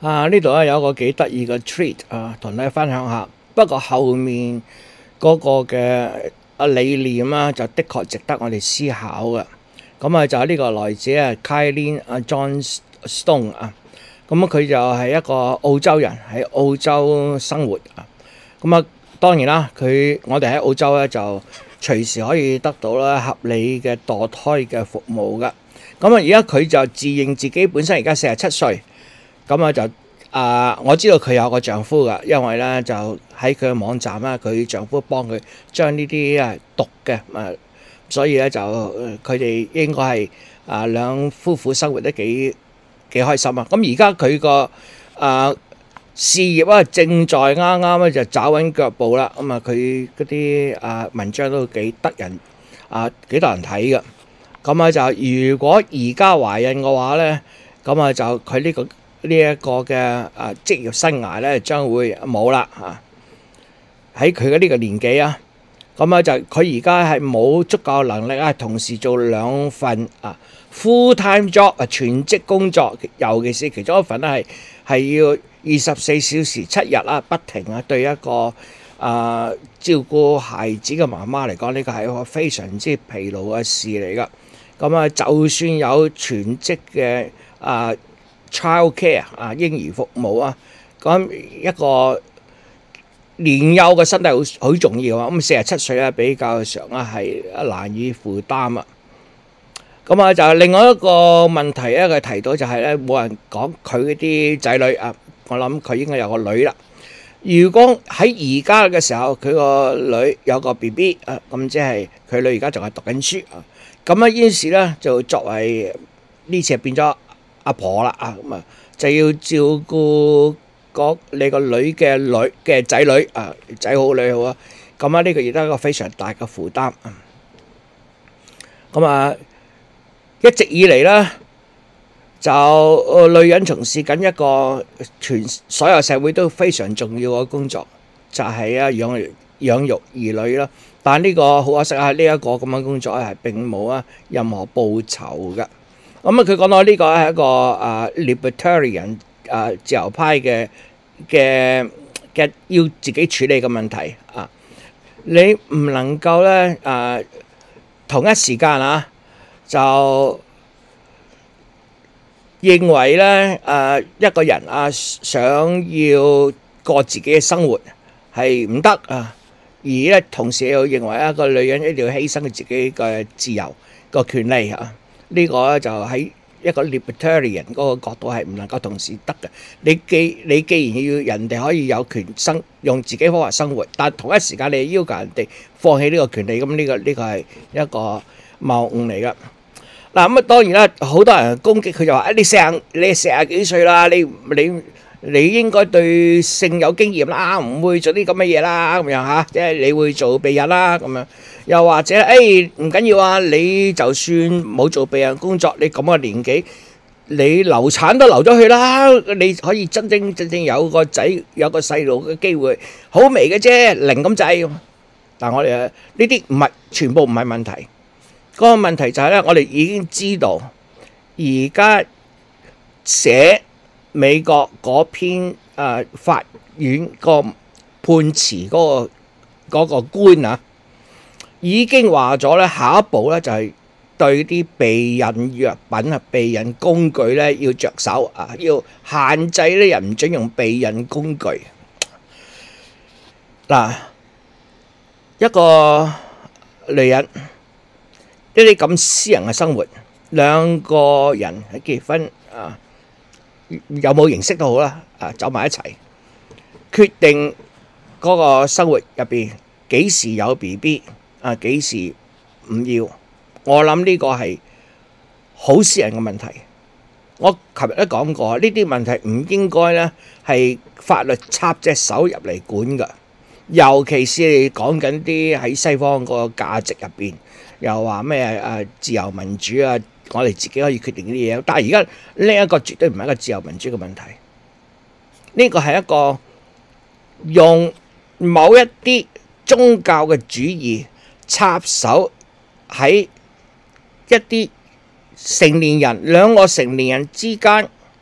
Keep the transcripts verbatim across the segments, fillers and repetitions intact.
啊！呢度咧有一個幾得意嘅 treat 啊，同大家分享下。不過後面嗰個嘅啊理念啦，就的確值得我哋思考嘅。咁啊，就係呢個來自啊 Kylene 啊 John Stone 啊。咁佢就係一個澳洲人喺澳洲生活啊。咁啊，當然啦，佢我哋喺澳洲咧就隨時可以得到啦合理嘅墮胎嘅服務噶。咁啊，而家佢就自認自己本身而家四十七歲。咁啊就啊，我知道佢有個丈夫噶，因為咧就喺佢嘅網站啦，佢丈夫幫佢將呢啲啊讀嘅，啊，所以咧就佢哋應該係啊兩夫婦生活得幾幾開心啊！咁而家佢個啊事業啊正在啱啱咧就找穩腳步啦，咁啊佢嗰啲啊文章都幾得人啊幾多人睇噶，咁啊就如果而家懷孕嘅話咧，咁啊就佢呢個。呢一個嘅啊職業生涯咧將會冇啦嚇，喺佢嘅呢個年紀啊，咁啊就佢而家係冇足夠能力啊，同時做兩份啊 full time job 啊全職工作，尤其是其中一份咧係係要二十四小時七日啊不停啊，對一個啊照顧孩子嘅媽媽嚟講，呢個係一個非常之疲勞嘅事嚟噶。咁啊，就算有全職嘅啊〜Child care 啊，嬰兒服務啊，咁一個年幼嘅身體好好重要啊。咁四十七歲咧比較上啊係難以負擔啊。咁啊就另外一個問題咧，佢提到就係咧冇人講佢嗰啲仔女啊。我諗佢應該有個女啦。如果喺而家嘅時候，佢個女有個 B B 啊，咁即係佢女而家仲係讀緊書啊。咁啊，於是咧就作為呢次變咗阿婆啦啊，咁啊就要照顧個你個女嘅女嘅仔女啊，仔好女好啊，咁啊呢個亦都係一個非常大嘅負擔啊。咁啊一直以嚟咧，就女人從事緊一個全所有社會都非常重要嘅工作，就係啊養養育兒女啦。但呢個好可惜啊，呢一個咁嘅工作係並冇啊任何報酬嘅。咁啊，佢講到呢個係一個啊 libertarian 啊自由派嘅嘅嘅要自己處理嘅問題啊，你唔能夠咧啊同一時間啊就認為咧啊一個人啊想要過自己嘅生活係唔得啊，而咧同時又認為一個女人一定要犧牲佢自己嘅自由個權利啊。呢個咧就喺一個 libertarian 嗰個角度係唔能夠同時得嘅。你既你既然要人哋可以有權生用自己方法生活，但同一時間你要求人哋放棄呢個權利，咁呢個呢個係一個謬誤嚟噶。嗱咁啊，當然啦，好多人攻擊佢就話：啊，你四十你四十幾歲啦，你你你應該對性有經驗啦，唔會做啲咁嘅嘢啦，咁樣嚇，即係你會做避孕啦咁樣。又或者誒唔緊要啊，你就算冇做避孕工作，你咁嘅年紀，你流產都流咗去啦，你可以真正真正有個仔有個細路嘅機會，好微嘅啫，零咁滯。但我哋呢啲唔係全部唔係問題，嗰個問題就係咧，我哋已經知道而家寫美國嗰篇誒法院個判詞嗰個嗰個官啊，已經話咗咧，下一步咧就係對啲避孕藥品啊、避孕工具咧要着手啊，要限制啲人唔準用避孕工具。嗱，一個女人一啲咁私人嘅生活，兩個人喺結婚啊，有冇形式都好啦，啊走埋一齊，決定嗰個生活入邊幾時有 B B。啊！幾時唔要？我諗呢個係好私人嘅問題。我琴日都講過，呢啲問題唔應該咧係法律插隻手入嚟管㗎。尤其是你講緊啲喺西方個價值入邊，又話咩啊自由民主啊，我哋自己可以決定啲嘢。但係而家呢一個絕對唔係一個自由民主嘅問題。呢個係一個用某一啲宗教嘅主義插手喺一啲成年人兩個成年人之間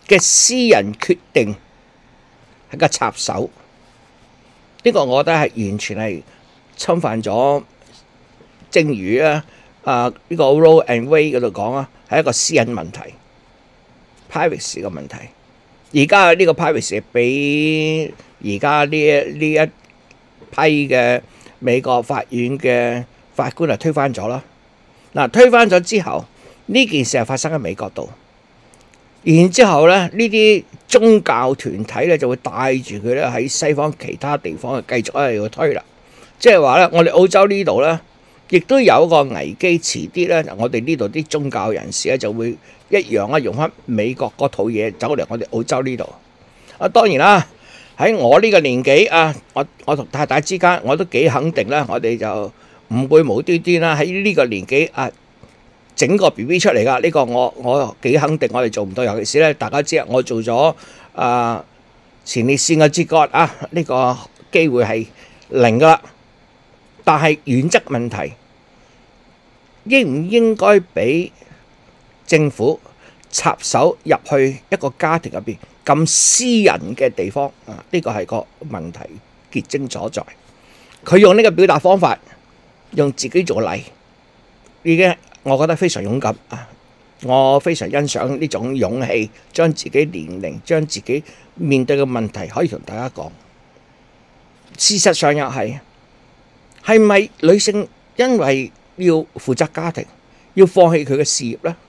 嘅私人決定係個插手，呢個我覺得係完全係侵犯咗，正如啊啊呢個 Roe and Wade 嗰度講啊，係一個私隱問題 privacy 嘅問題。而家呢個 privacy 俾而家呢一呢一批嘅美國法院嘅法官啊推翻咗啦。嗱，推翻咗之後，呢件事係發生喺美國度，然之後咧呢啲宗教團體咧就會帶住佢咧喺西方其他地方繼續喺度推啦。即係話咧，我哋澳洲呢度咧，亦都有個危機，遲啲咧，我哋呢度啲宗教人士咧就會一樣啊，用翻美國嗰套嘢走嚟我哋澳洲呢度。啊，當然啦，喺我呢個年紀啊，我我同太太之間，我都幾肯定啦，我哋就唔會無端端啦喺呢個年紀啊整個 B B 出嚟噶。呢個我我幾肯定，我哋做唔到。尤其是咧，大家知啊，我做咗啊前列腺嘅切割啊，呢個機會係零噶啦。但係原則問題，應唔應該俾政府插手入去一個家庭入邊咁私人嘅地方啊？呢個係個問題結晶所在。佢用呢個表達方法，用自己做例，已經我覺得非常勇敢啊！我非常欣賞呢種勇氣，將自己年齡、將自己面對嘅問題可以同大家講。事實上又係。係咪女性因為要負責家庭，要放棄佢嘅事業呢？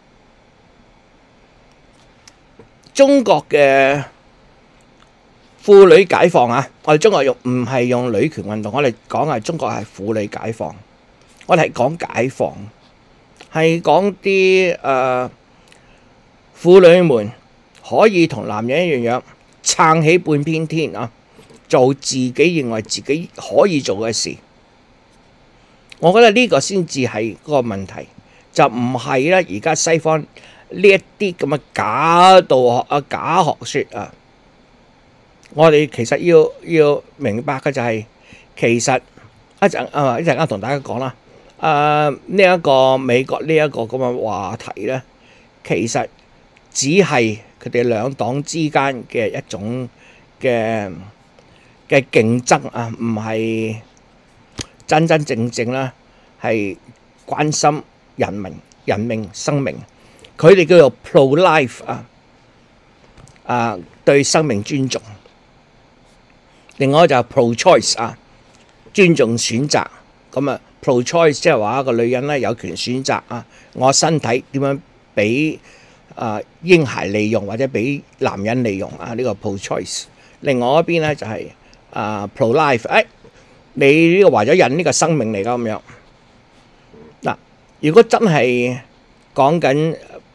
中國嘅婦女解放啊，我哋中國用唔係用女權運動，我哋講係中國係婦女解放，我哋係講解放，係講啲誒婦女們可以同男人一樣樣撐起半邊天啊，做自己認為自己可以做嘅事。我覺得呢個先至係個問題，就唔係咧而家西方呢一啲咁嘅假道學啊、假學説啊。我哋其實要要明白嘅就係、是，其實一陣啊一陣間同大家講啦。啊呢一個美國呢一個咁嘅話題咧，其實只係佢哋兩黨之間嘅一種嘅嘅競爭啊，唔係真真正正啦，係關心人民、人命、生命。佢哋叫做 pro-life 啊，啊對生命尊重。另外就係 pro-choice 啊，尊重選擇。咁啊 pro-choice 即係話個女人咧有權選擇啊，我身體點樣俾啊嬰孩利用或者俾男人利用啊？呢個 pro-choice。另外一邊咧就係啊 pro-life，誒。你呢個懷咗孕呢個生命嚟㗎咁樣嗱，如果真係講緊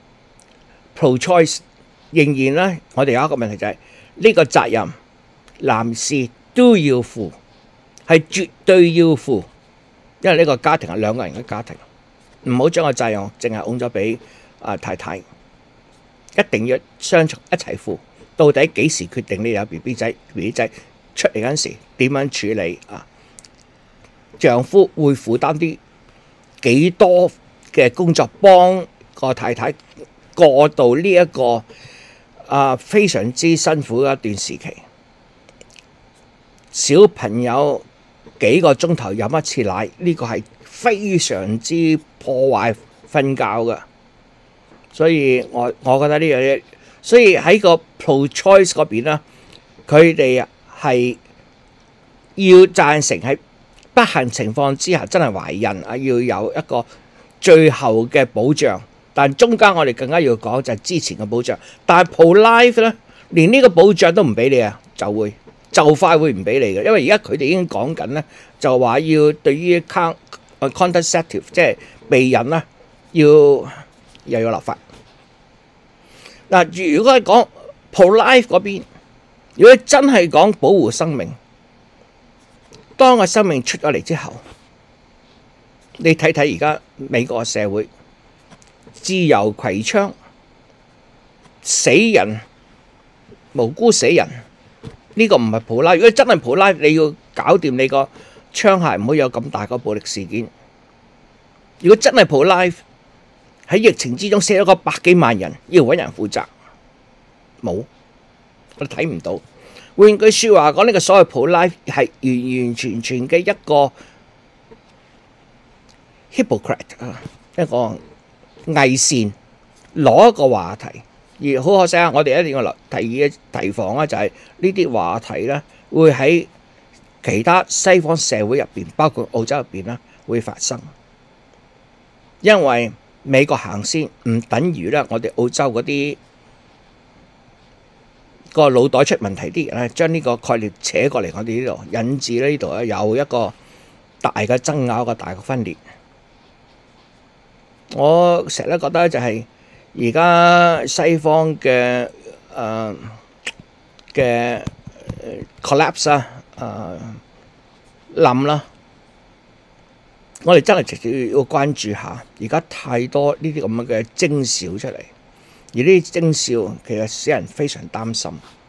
pro-choice， 仍然咧，我哋有一個問題就係呢個責任男士都要負，係絕對要負，因為呢個家庭係兩個人嘅家庭，唔好將個責任淨係拱咗俾啊太太，一定要雙重一齊負。到底幾時決定你有 B B 仔 B B 仔出嚟嗰陣時點樣處理啊？丈夫會負擔啲幾多嘅工作，幫個太太過渡呢一個啊非常之辛苦嘅一段時期。小朋友幾個鐘頭飲一次奶，呢個係非常之破壞瞓覺嘅。所以我我覺得呢樣嘢，所以喺個 pro-choice 嗰邊啦，佢哋係要贊成喺不幸情況之下真係懷孕啊，要有一個最後嘅保障。但中間我哋更加要講就係之前嘅保障。但係 pro-life 咧，連呢個保障都唔俾你啊，就會就快會唔俾你嘅，因為而家佢哋已經講緊咧，就話要對於 contraceptive 即係避孕啦，要又要立法。嗱，如果係講 pro-life 嗰邊，如果真係講保護生命，當個生命出咗嚟之後，你睇睇而家美國嘅社會，自由攜槍，死人，無辜死人，呢個唔係 pro-life。如果真係 pro-life，你要搞掂你個槍械，唔好有咁大個暴力事件。如果真係 pro-life，喺疫情之中死咗個百幾萬人，要揾人負責， 冇，我哋睇唔到。換句説話講，呢個所謂 pro-life 係完完全全嘅一個 hypocrite 啊，一個偽善，攞一個話題。而好可惜啊，我哋一定要留提議提防啊，就係呢啲話題咧，會喺其他西方社會入邊，包括澳洲入邊啦，會發生。因為美國行先，唔等於咧我哋澳洲嗰啲個腦袋出問題啲人咧，將呢個概念扯過嚟我哋呢度，引致呢度咧有一個大嘅爭拗，一個大嘅分裂。我成日都覺得就係而家西方嘅誒嘅 collapse 啊，誒冧啦，我哋真係直接要關注下。而家太多呢啲咁樣嘅徵兆出嚟。而呢啲徵兆其實使人非常擔心。